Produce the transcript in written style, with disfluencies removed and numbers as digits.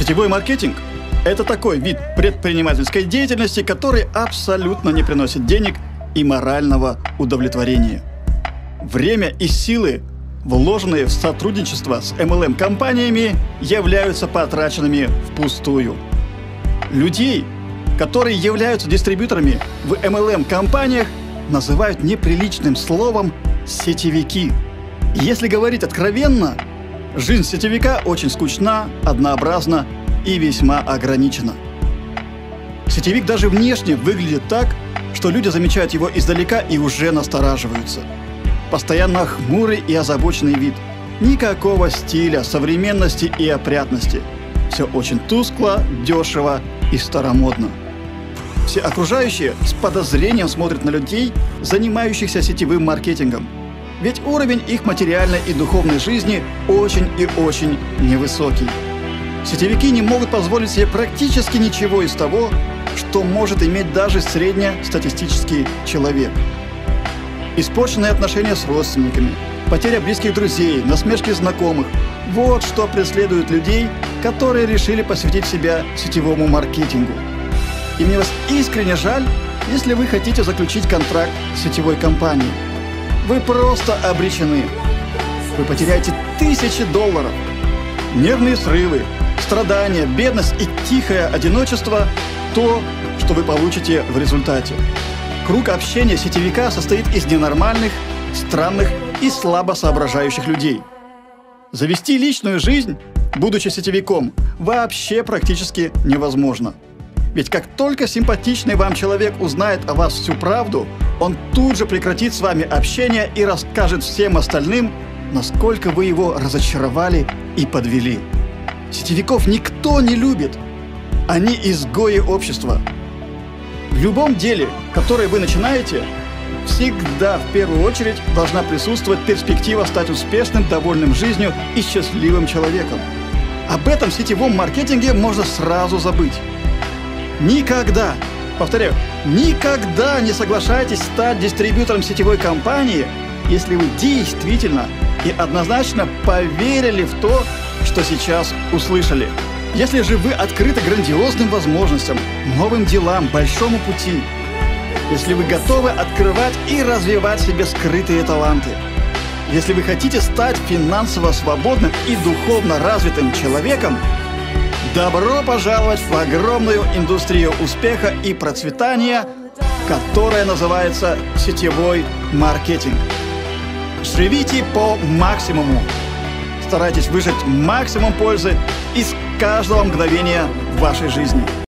Сетевой маркетинг – это такой вид предпринимательской деятельности, который абсолютно не приносит денег и морального удовлетворения. Время и силы, вложенные в сотрудничество с MLM-компаниями, являются потраченными впустую. Людей, которые являются дистрибьюторами в MLM-компаниях, называют неприличным словом «сетевики». И если говорить откровенно, жизнь сетевика очень скучна, однообразна и весьма ограничена. Сетевик даже внешне выглядит так, что люди замечают его издалека и уже настораживаются. Постоянно хмурый и озабоченный вид. Никакого стиля, современности и опрятности. Все очень тускло, дешево и старомодно. Все окружающие с подозрением смотрят на людей, занимающихся сетевым маркетингом. Ведь уровень их материальной и духовной жизни очень и очень невысокий. Сетевики не могут позволить себе практически ничего из того, что может иметь даже среднестатистический человек. Испорченные отношения с родственниками, потеря близких друзей, насмешки знакомых – вот что преследует людей, которые решили посвятить себя сетевому маркетингу. И мне вас искренне жаль, если вы хотите заключить контракт с сетевой компанией. Вы просто обречены. Вы потеряете тысячи долларов. Нервные срывы, страдания, бедность и тихое одиночество – то, что вы получите в результате. Круг общения сетевика состоит из ненормальных, странных и слабо соображающих людей. Завести личную жизнь, будучи сетевиком, вообще практически невозможно. Ведь как только симпатичный вам человек узнает о вас всю правду, он тут же прекратит с вами общение и расскажет всем остальным, насколько вы его разочаровали и подвели. Сетевиков никто не любит. Они изгои общества. В любом деле, которое вы начинаете, всегда в первую очередь должна присутствовать перспектива стать успешным, довольным жизнью и счастливым человеком. Об этом в сетевом маркетинге можно сразу забыть. Никогда, повторяю, никогда не соглашайтесь стать дистрибьютором сетевой компании, если вы действительно и однозначно поверили в то, что сейчас услышали. Если же вы открыты грандиозным возможностям, новым делам, большому пути, если вы готовы открывать и развивать в себе скрытые таланты, если вы хотите стать финансово свободным и духовно развитым человеком, добро пожаловать в огромную индустрию успеха и процветания, которая называется сетевой маркетинг. Живите по максимуму. Старайтесь выжать максимум пользы из каждого мгновения вашей жизни.